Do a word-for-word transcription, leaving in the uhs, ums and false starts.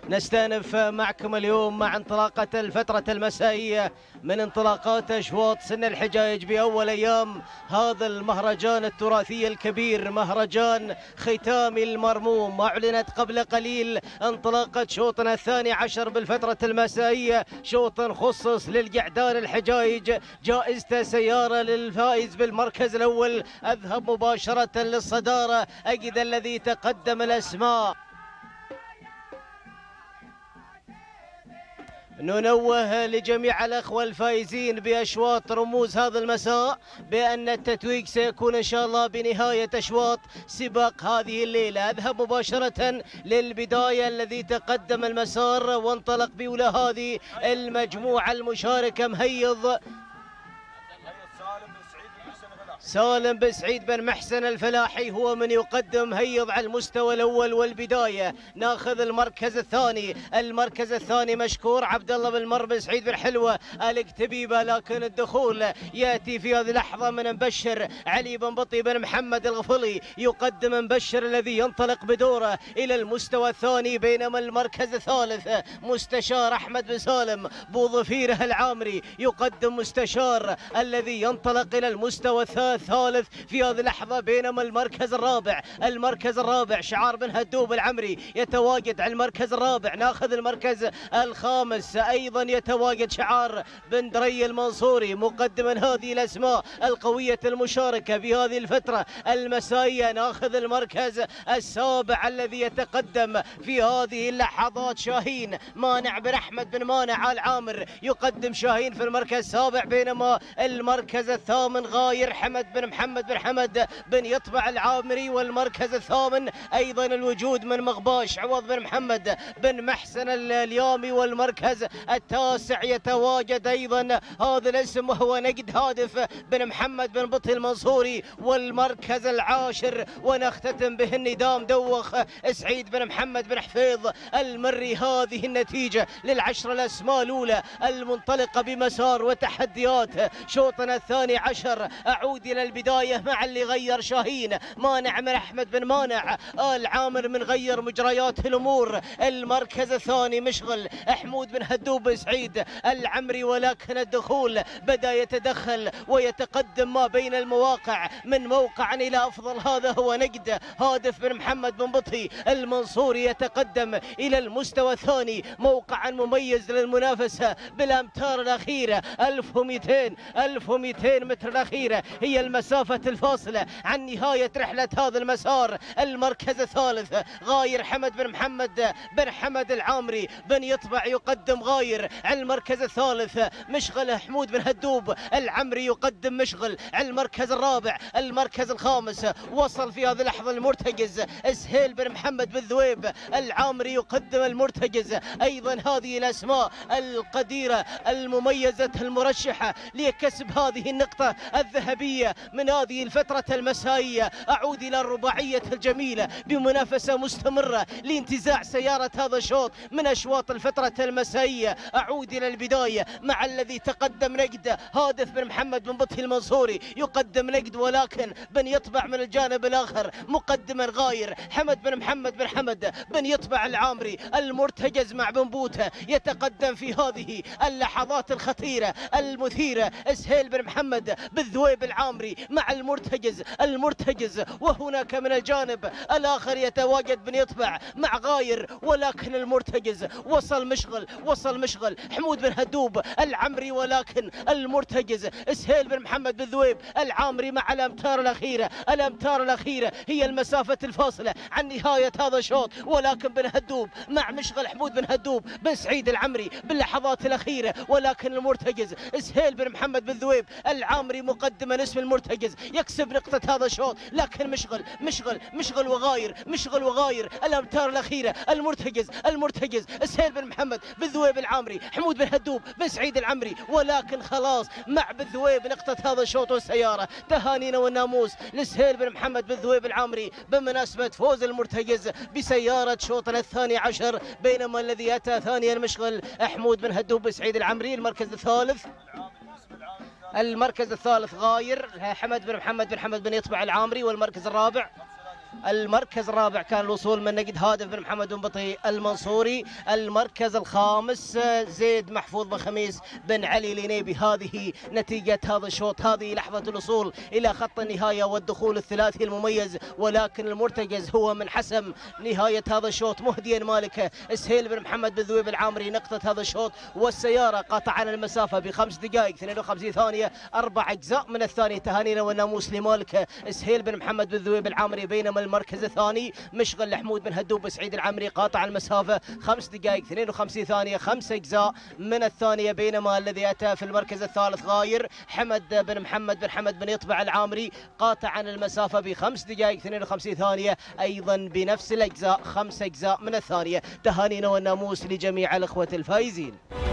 نستأنف معكم اليوم مع انطلاقة الفترة المسائية من انطلاقات أشواط سن الحجايج بأول أيام هذا المهرجان التراثي الكبير، مهرجان ختام المرموم. أعلنت قبل قليل انطلاقة شوطنا الثاني عشر بالفترة المسائية، شوط خصص للقعدان الحجايج، جائزة سيارة للفائز بالمركز الأول. أذهب مباشرة للصدارة، أجد الذي تقدم الأسماء. ننوه لجميع الأخوة الفائزين بأشواط رموز هذا المساء بأن التتويج سيكون إن شاء الله بنهاية أشواط سباق هذه الليلة. أذهب مباشرة للبداية، الذي تقدم المسار وانطلق بأولى هذه المجموعة المشاركة مهيض سالم بن سعيد بن محسن الفلاحي، هو من يقدم هيض على المستوى الأول والبداية. ناخذ المركز الثاني، المركز الثاني مشكور عبد الله بن مر بن سعيد بن حلوة الاكتبيبة، لكن الدخول يأتي في هذه اللحظة من مبشر علي بن بطي بن محمد الغفلي، يقدم مبشر الذي ينطلق بدوره إلى المستوى الثاني. بينما المركز الثالث مستشار أحمد بن سالم بو ظفيره العامري، يقدم مستشار الذي ينطلق إلى المستوى الثالث الثالث في هذه اللحظة. بينما المركز الرابع، المركز الرابع شعار بن هدوب العمري يتواجد على المركز الرابع. ناخذ المركز الخامس، أيضا يتواجد شعار بن دري المنصوري، مقدما هذه الأسماء القوية المشاركة في هذه الفترة المسائية. ناخذ المركز السابع الذي يتقدم في هذه اللحظات شاهين مانع بن أحمد بن مانع آل عامر، يقدم شاهين في المركز السابع. بينما المركز الثامن غاير حمد بن محمد بن حمد بن يطبع العامري. والمركز الثامن أيضا الوجود من مغباش عوض بن محمد بن محسن اليامي. والمركز التاسع يتواجد أيضا هذا الاسم وهو نقد هادف بن محمد بن بطي المنصوري. والمركز العاشر ونختتم به الندام دوخ سعيد بن محمد بن حفيظ المري. هذه النتيجة للعشر الأسماء الأولى المنطلقة بمسار وتحديات شوطنا الثاني عشر. أعود إلى البداية مع اللي غير شاهين مانع من أحمد بن مانع آل عامر من غير مجريات الأمور. المركز الثاني مشغل حمود بن هدوب بن سعيد العمري، ولكن الدخول بدأ يتدخل ويتقدم ما بين المواقع من موقع إلى أفضل. هذا هو نقد هادف بن محمد بن بطي المنصوري، يتقدم إلى المستوى الثاني موقعا مميز للمنافسة بالأمتار الأخيرة. ألف ومئتين ألف ومئتين متر الأخيرة هي المسافة الفاصلة عن نهاية رحلة هذا المسار. المركز الثالث غاير حمد بن محمد بن حمد العامري بن يطبع، يقدم غاير. على المركز الثالث مشغل حمود بن هدوب العمري، يقدم مشغل. على المركز الرابع، المركز الخامس وصل في هذه اللحظة المرتجز سهيل بن محمد بن ذويب العامري، يقدم المرتجز. أيضا هذه الأسماء القديرة المميزة المرشحة لكسب هذه النقطة الذهبية من هذه الفترة المسائية. أعود إلى الرباعية الجميلة بمنافسة مستمرة لانتزاع سيارة هذا الشوط من أشواط الفترة المسائية. أعود إلى البداية مع الذي تقدم نقد هادف بن محمد بن بطي المنصوري، يقدم نقد ولكن بن يطبع من الجانب الآخر مقدما غاير حمد بن محمد بن حمد بن يطبع العامري. المرتجز مع بن بوته يتقدم في هذه اللحظات الخطيرة المثيرة سهيل بن محمد بن ذويب العامري مع المرتجز المرتجز وهناك من الجانب الآخر يتواجد بن يطبع مع غاير. ولكن المرتجز وصل مشغل وصل مشغل حمود بن هدوب العمري، ولكن المرتجز سهيل بن محمد بن ذويب العامري مع الأمتار الأخيرة. الأمتار الأخيرة هي المسافة الفاصلة عن نهاية هذا الشوط. ولكن بن هدوب مع مشغل حمود بن هدوب بن سعيد العمري باللحظات الأخيرة. ولكن المرتجز سهيل بن محمد بن ذويب العامري مقدما اسم المرتجز يكسب نقطة هذا الشوط. لكن مشغل مشغل مشغل وغاير مشغل وغاير الأمتار الأخيرة. المرتجز المرتجز سهيل بن محمد بن ذويب العامري حمود بن هدوب بن سعيد العمري. ولكن خلاص مع بن ذويب نقطة هذا الشوط والسيارة. تهانينا والناموس لسهيل بن محمد بن ذويب العامري بمناسبة فوز المرتجز بسيارة شوطنا الثاني عشر. بينما الذي أتى ثانيا مشغل حمود بن هدوب بن سعيد العمري. المركز الثالث المركز الثالث غاير حمد بن محمد بن حمد بن يطبع العامري. والمركز الرابع المركز الرابع كان الوصول من نقد هادف بن محمد بن بطيء المنصوري. المركز الخامس زيد محفوظ بن خميس بن علي الينيبي. هذه نتيجة هذا الشوط، هذه لحظة الوصول إلى خط النهاية والدخول الثلاثي المميز، ولكن المرتكز هو من حسم نهاية هذا الشوط مهديا مالكه سهيل بن محمد بن ذويب العامري نقطة هذا الشوط، والسيارة قطعا المسافة بخمس دقائق اثنين وخمسين ثانية أربع أجزاء من الثانية. تهانينا والناموس لمالكه سهيل بن محمد بن ذويب العامري. بينما المركز الثاني مشغل حمود بن هدوب سعيد العمري قاطع المسافة خمس دقائق اثنين وخمسين ثانية خمس أجزاء من الثانية. بينما الذي أتى في المركز الثالث غاير حمد بن محمد بن حمد بن يطبع العامري قاطع المسافة بخمس دقائق اثنين وخمسين ثانية أيضا بنفس الأجزاء خمس أجزاء من الثانية. تهانينا والناموس لجميع الأخوة الفائزين.